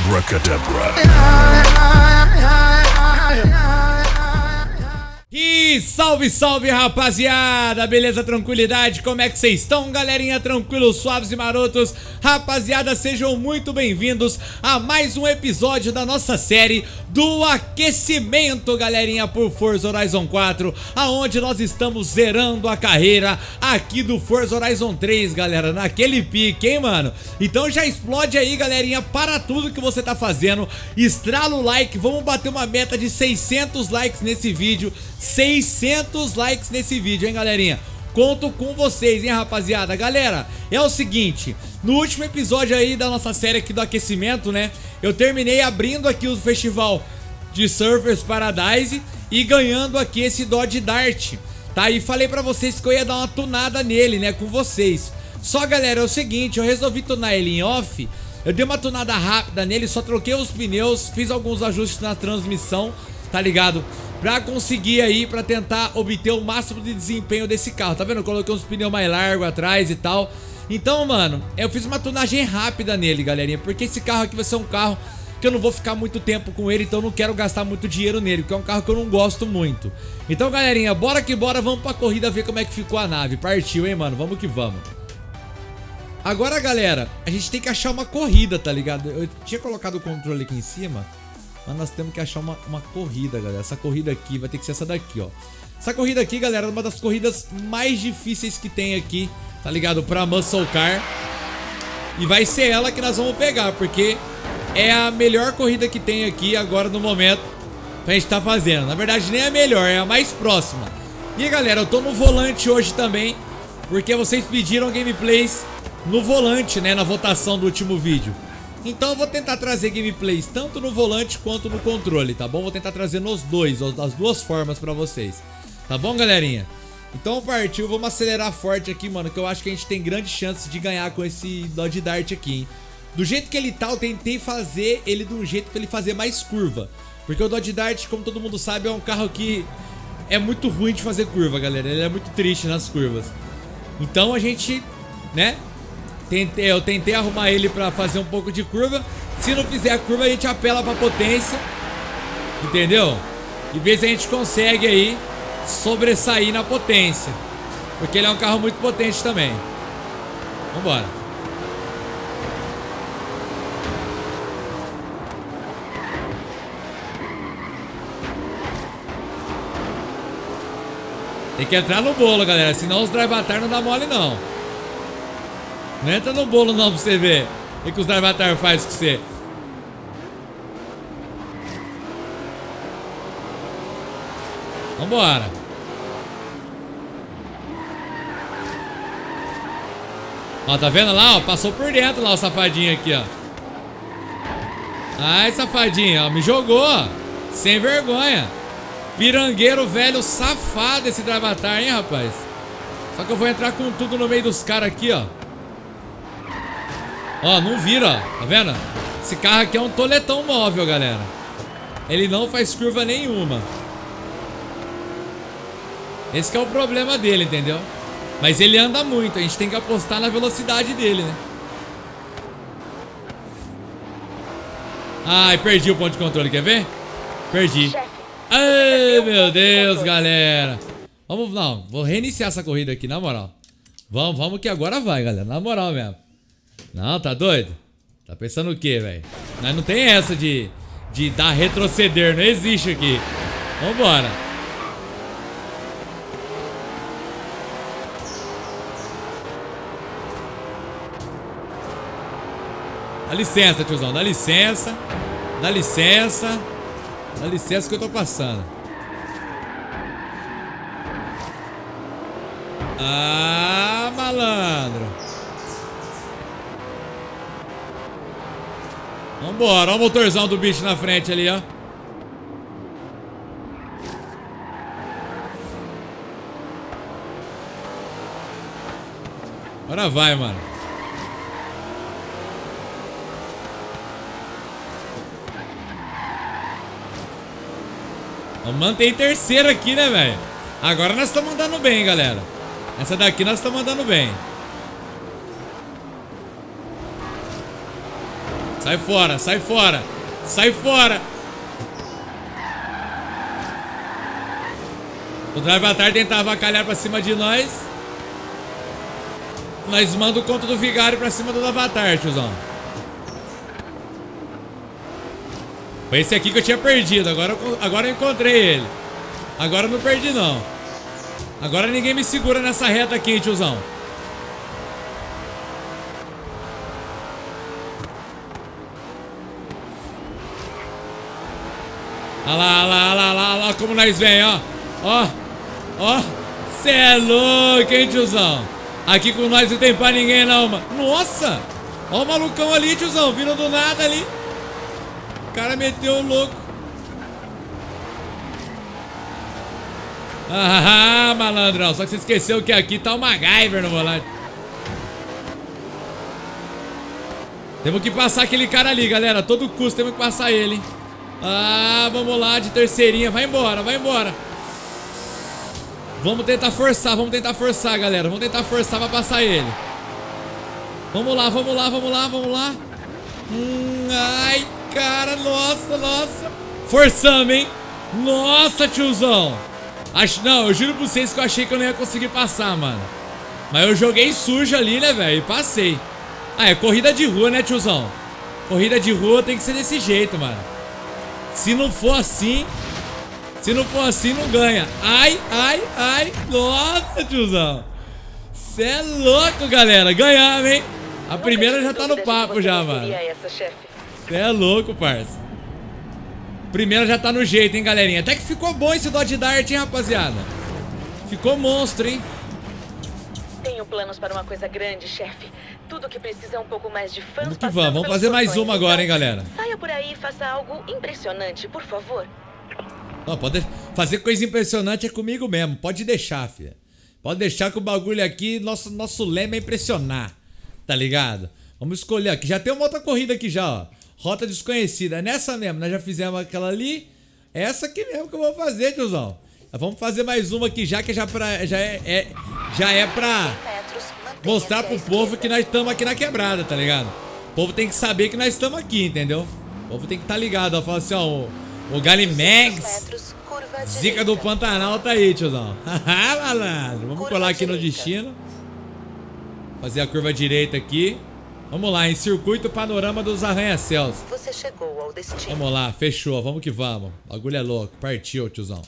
Abracadabra. E salve, salve, rapaziada! Beleza, tranquilidade? Como é que vocês estão, galerinha? Tranquilos, suaves e marotos? Rapaziada, sejam muito bem-vindos a mais um episódio da nossa série do aquecimento, galerinha, por Forza Horizon 4, aonde nós estamos zerando a carreira aqui do Forza Horizon 3, galera, naquele pique, hein, mano? Então já explode aí, galerinha, para tudo que você tá fazendo, estrala o like, vamos bater uma meta de 600 likes nesse vídeo, 600 likes nesse vídeo, hein, galerinha? Conto com vocês, hein, rapaziada? Galera, é o seguinte, no último episódio aí da nossa série aqui do aquecimento, né, eu terminei abrindo aqui o festival de Surfers Paradise e ganhando aqui esse Dodge Dart, tá? E falei pra vocês que eu ia dar uma tunada nele, né, com vocês. Só, galera, é o seguinte, eu resolvi tunar ele em off, eu dei uma tunada rápida nele, só troquei os pneus, fiz alguns ajustes na transmissão, tá ligado? Pra conseguir aí, pra tentar obter o máximo de desempenho desse carro. Tá vendo? Eu coloquei uns pneus mais largos atrás e tal. Então, mano, eu fiz uma tunagem rápida nele, galerinha. Porque esse carro aqui vai ser um carro que eu não vou ficar muito tempo com ele. Então eu não quero gastar muito dinheiro nele, porque é um carro que eu não gosto muito. Então, galerinha, bora que bora. Vamos pra corrida ver como é que ficou a nave. Partiu, hein, mano? Vamos que vamos. Agora, galera, a gente tem que achar uma corrida, tá ligado? Eu tinha colocado o controle aqui em cima, mas nós temos que achar uma corrida, galera. Essa corrida aqui vai ter que ser essa daqui, ó. Essa corrida aqui, galera, é uma das corridas mais difíceis que tem aqui, tá ligado? Pra Muscle Car. E vai ser ela que nós vamos pegar, porque é a melhor corrida que tem aqui agora no momento pra gente tá fazendo. Na verdade, nem é a melhor, é a mais próxima. E, galera, eu tô no volante hoje também, porque vocês pediram gameplays no volante, né, na votação do último vídeo. Então eu vou tentar trazer gameplays tanto no volante quanto no controle, tá bom? Vou tentar trazer nos dois, das duas formas pra vocês. Tá bom, galerinha? Então partiu, vamos acelerar forte aqui, mano, que eu acho que a gente tem grandes chances de ganhar com esse Dodge Dart aqui, hein? Do jeito que ele tá, eu tentei fazer ele de um jeito pra ele fazer mais curva. Porque o Dodge Dart, como todo mundo sabe, é um carro que é muito ruim de fazer curva, galera. Ele é muito triste nas curvas. Então a gente, né, eu tentei arrumar ele pra fazer um pouco de curva. Se não fizer a curva, a gente apela pra potência, entendeu? E ver se a gente consegue aí sobressair na potência, porque ele é um carro muito potente também. Vambora. Tem que entrar no bolo, galera, senão os Drivatar não dá mole, não. Não entra no bolo não pra você ver o que os Drivatar faz com você. Vambora. Ó, tá vendo lá, ó? Passou por dentro lá o safadinho aqui, ó. Ai, safadinho, ó. Me jogou, ó. Sem vergonha. Pirangueiro velho safado esse Drivatar, hein, rapaz? Só que eu vou entrar com tudo no meio dos caras aqui, ó. Ó, não vira, ó. Tá vendo? Esse carro aqui é um toletão móvel, galera. Ele não faz curva nenhuma. Esse que é o problema dele, entendeu? Mas ele anda muito. A gente tem que apostar na velocidade dele, né? Ai, perdi o ponto de controle, quer ver? Perdi. Ai, meu Deus, galera. Vamos, não, vou reiniciar essa corrida aqui, na moral. Vamos que agora vai, galera. Na moral mesmo. Não, tá doido? Tá pensando o quê, velho? Nós não tem essa de dar retroceder, não existe aqui. Vambora. Dá licença, tiozão, dá licença. Dá licença. Dá licença que eu tô passando. Ah, malandro. Vambora, olha o motorzão do bicho na frente ali, ó. Agora vai, mano. Vamos manter em terceiro aqui, né, velho? Agora nós estamos andando bem, galera. Essa daqui nós estamos andando bem. Sai fora, sai fora. Sai fora. O Drivatar tenta avacalhar pra cima de nós. Nós manda o conto do Vigário pra cima do Avatar, tiozão. Foi esse aqui que eu tinha perdido. Agora eu encontrei ele. Agora eu não perdi, não. Agora ninguém me segura nessa reta aqui, tiozão. Olha lá, olha lá, olha lá, olha lá como nós vem, ó. Ó, ó. Cê é louco, hein, tiozão. Aqui com nós não tem pra ninguém, não, mano. Nossa. Ó o malucão ali, tiozão. Vindo do nada ali. O cara meteu o louco. Ah, malandrão. Só que você esqueceu que aqui tá o MacGyver no volante. Temos que passar aquele cara ali, galera. A todo custo temos que passar ele, hein? Ah, vamos lá, de terceirinha. Vai embora, vai embora. Vamos tentar forçar, galera. Vamos tentar forçar pra passar ele. Vamos lá, vamos lá, vamos lá, vamos lá. Ai, cara, nossa, nossa. Forçamos, hein? Nossa, tiozão. Não, eu juro pra vocês que eu achei que eu não ia conseguir passar, mano. Mas eu joguei sujo ali, né, velho? E passei. Ah, é corrida de rua, né, tiozão? Corrida de rua tem que ser desse jeito, mano. Se não for assim, não ganha. Ai, ai, ai. Nossa, tiozão. Cê é louco, galera. Ganhamos, hein? A primeira já tá no papo já, mano. Cê é louco, parça. Primeira já tá no jeito, hein, galerinha. Até que ficou bom esse Dodge Dart, hein, rapaziada. Ficou monstro, hein. Tenho planos para uma coisa grande, chefe. Tudo que precisa é um pouco mais de fãs. Vamos que vamos. Vamos fazer mais uma agora, hein, galera. Saia por aí e faça algo impressionante, por favor. Não, pode fazer coisa impressionante é comigo mesmo. Pode deixar, filha. Pode deixar que o bagulho aqui, nosso lema é impressionar. Tá ligado? Vamos escolher aqui. Já tem uma outra corrida aqui já, ó. Rota desconhecida. É nessa mesmo. Nós já fizemos aquela ali. É essa aqui mesmo que eu vou fazer, tiozão. Vamos fazer mais uma aqui já, que já é pra mostrar pro povo que nós estamos aqui na quebrada, tá ligado? O povo tem que saber que nós estamos aqui, entendeu? O povo tem que estar ligado, ó. Fala assim, ó. O Galimex, Zica do Pantanal tá aí, tiozão. Haha, malandro. Vamos colar aqui no destino. Fazer a curva direita aqui. Vamos lá, em circuito panorama dos arranha-céus. Você chegou ao destino. Vamos lá, fechou. Vamos que vamos. O bagulho é louco. Partiu, tiozão.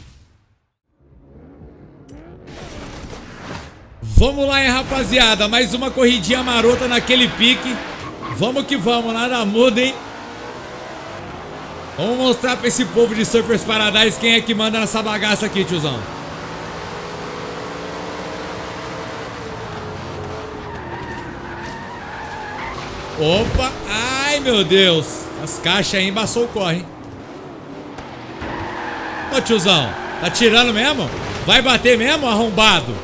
Vamos lá, hein, rapaziada. Mais uma corridinha marota naquele pique. Vamos que vamos, nada muda, hein. Vamos mostrar pra esse povo de Surfers Paradise quem é que manda nessa bagaça aqui, tiozão. Opa, ai meu Deus. As caixas aí embaçou o corre, hein. Ô, tiozão, tá tirando mesmo? Vai bater mesmo, arrombado?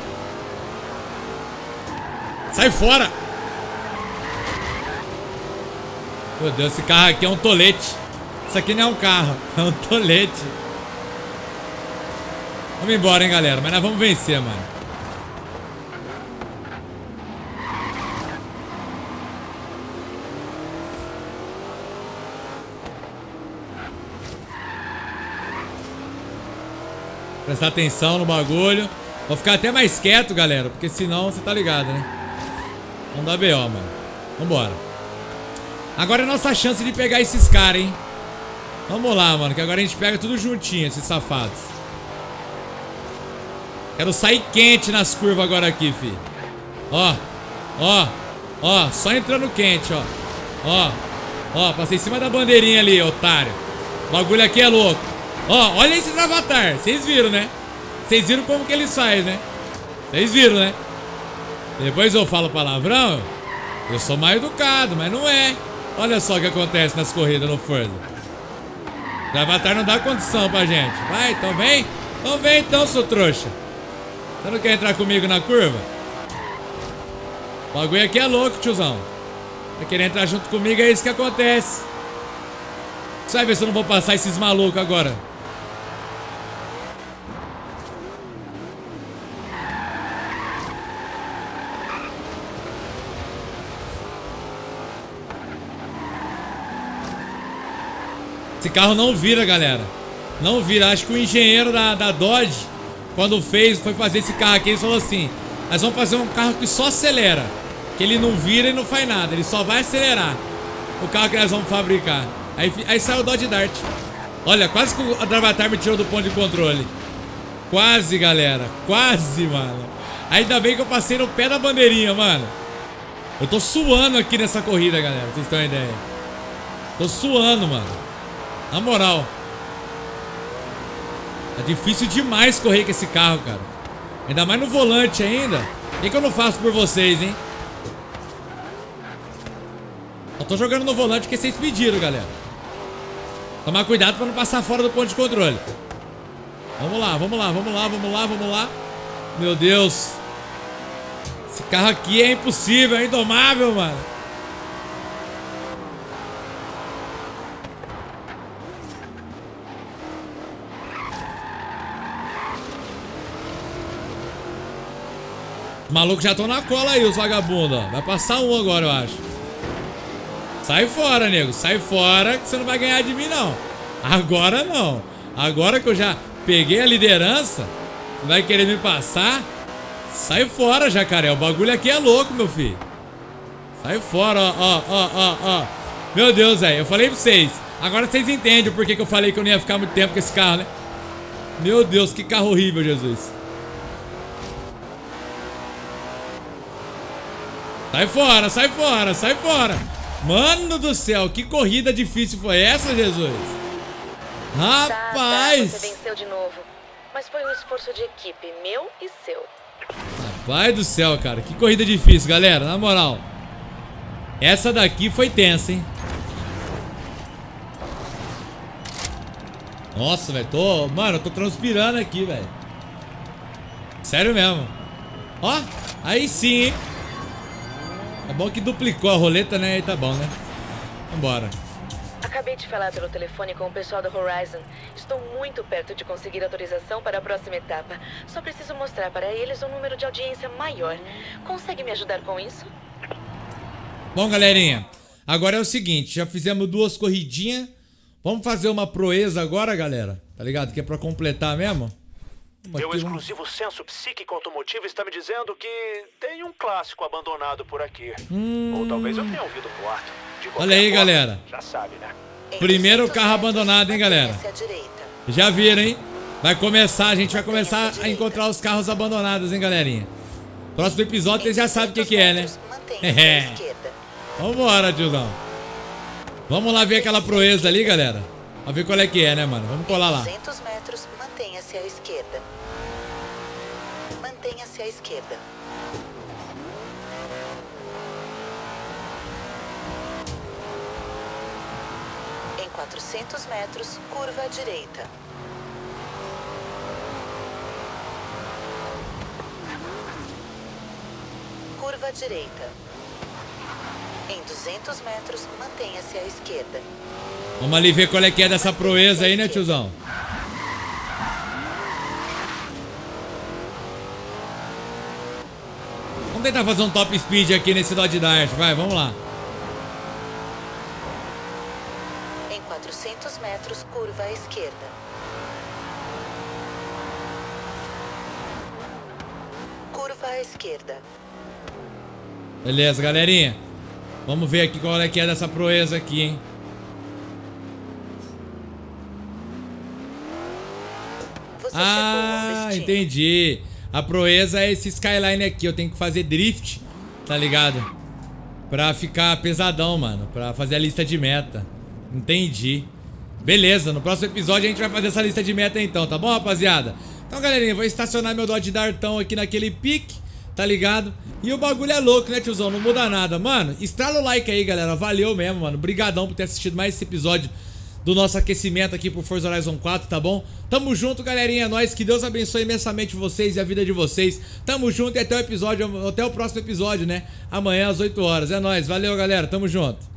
Sai fora. Meu Deus, esse carro aqui é um tolete. Isso aqui não é um carro, é um tolete. Vamos embora, hein, galera. Mas nós vamos vencer, mano. Prestar atenção no bagulho. Vou ficar até mais quieto, galera, porque senão você tá ligado, né? Não dá BO, mano. Vambora. Agora é nossa chance de pegar esses caras, hein? Vamos lá, mano, que agora a gente pega tudo juntinho, esses safados. Quero sair quente nas curvas agora aqui, fi. Ó, ó, ó, só entrando quente, ó. Ó, ó, passei em cima da bandeirinha ali, otário. O bagulho aqui é louco. Ó, olha esses avatar, vocês viram, né? Vocês viram como que eles fazem, né? Vocês viram, né? Depois eu falo palavrão. Eu sou mal educado, mas não é. Olha só o que acontece nas corridas no Forza. O avatar não dá condição pra gente. Vai, então vem. Então vem então, seu trouxa. Você não quer entrar comigo na curva? O bagulho aqui é louco, tiozão. Vai querer entrar junto comigo, é isso que acontece. Você vai ver se eu não vou passar esses malucos agora. Esse carro não vira, galera. Não vira. Acho que o engenheiro da Dodge, quando foi fazer esse carro aqui, ele falou assim: nós vamos fazer um carro que só acelera. Que ele não vira e não faz nada. Ele só vai acelerar. O carro que nós vamos fabricar. Aí saiu o Dodge Dart. Olha, quase que o Avatar me tirou do ponto de controle. Quase, galera. Quase, mano. Ainda bem que eu passei no pé da bandeirinha, mano. Eu tô suando aqui nessa corrida, galera. Pra vocês terem uma ideia. Tô suando, mano. Na moral. É difícil demais correr com esse carro, cara. Ainda mais no volante ainda. O que eu não faço por vocês, hein? Eu tô jogando no volante porque vocês pediram, galera. Tomar cuidado pra não passar fora do ponto de controle. Vamos lá, vamos lá, vamos lá, vamos lá, vamos lá. Meu Deus. Esse carro aqui é impossível, é indomável, mano. Os malucos já estão na cola aí, os vagabundos, ó. Vai passar um agora, eu acho. Sai fora, nego. Sai fora que você não vai ganhar de mim, não. Agora não. Agora que eu já peguei a liderança, você vai querer me passar? Sai fora, jacaré. O bagulho aqui é louco, meu filho. Sai fora, ó. Meu Deus, velho. Eu falei pra vocês. Agora vocês entendem o porquê que eu falei que eu não ia ficar muito tempo com esse carro, né? Meu Deus, que carro horrível, Jesus. Sai fora, sai fora, sai fora. Mano do céu, que corrida difícil foi essa, Jesus? Rapaz! Você venceu de novo. Mas foi um esforço de equipe, meu e seu. Rapaz do céu, cara. Que corrida difícil, galera. Na moral. Essa daqui foi tensa, hein? Nossa, velho. Mano, eu tô transpirando aqui, velho. Sério mesmo. Ó, aí sim, hein? É bom que duplicou a roleta, né? Aí tá bom, né? Vambora. Acabei de falar pelo telefone com o pessoal da Horizon. Estou muito perto de conseguir autorização para a próxima etapa. Só preciso mostrar para eles um número de audiência maior. Consegue me ajudar com isso? Bom, galerinha, agora é o seguinte. Já fizemos 2 corridinhas. Vamos fazer uma proeza agora, galera. Tá ligado? Que é pra completar mesmo. Meu exclusivo senso psíquico automotivo está me dizendo que tem um clássico abandonado por aqui. Ou talvez eu tenha ouvido boato. Olha aí, galera. Já sabe, né? Primeiro carro abandonado, hein, galera? Já viram, hein? Vai começar, a gente vai começar a encontrar os carros abandonados, hein, galerinha? Próximo episódio vocês já sabem o que é, né? Vambora, tiozão. Vamos lá ver aquela proeza ali, galera. Vamos ver qual é que é, né, mano? Vamos colar lá. 200 metros, mantenha-se à esquerda. Mantenha-se à esquerda. Em 400 metros, curva à direita. Curva à direita. Em 200 metros, mantenha-se à esquerda. Vamos ali ver qual é que é dessa proeza aí, né, tiozão? Vamos tentar fazer um top speed aqui nesse Dodge Dart. Vai, vamos lá. Em 400 metros, curva à esquerda. Curva à esquerda. Beleza, galerinha. Vamos ver aqui qual é que é dessa proeza aqui, hein? Ah, entendi. A proeza é esse skyline aqui. Eu tenho que fazer drift, tá ligado? Pra ficar pesadão, mano. Pra fazer a lista de meta. Entendi. Beleza, no próximo episódio a gente vai fazer essa lista de meta então, tá bom, rapaziada? Então, galerinha, vou estacionar meu Dodge Dartão aqui naquele pique, tá ligado? E o bagulho é louco, né, tiozão? Não muda nada. Mano, estrala o like aí, galera. Valeu mesmo, mano. Brigadão por ter assistido mais esse episódio do nosso aquecimento aqui pro Forza Horizon 4, tá bom? Tamo junto, galerinha. Nós, que Deus abençoe imensamente vocês e a vida de vocês. Tamo junto e até o próximo episódio, né? Amanhã às 8 horas. É nóis. Valeu, galera. Tamo junto.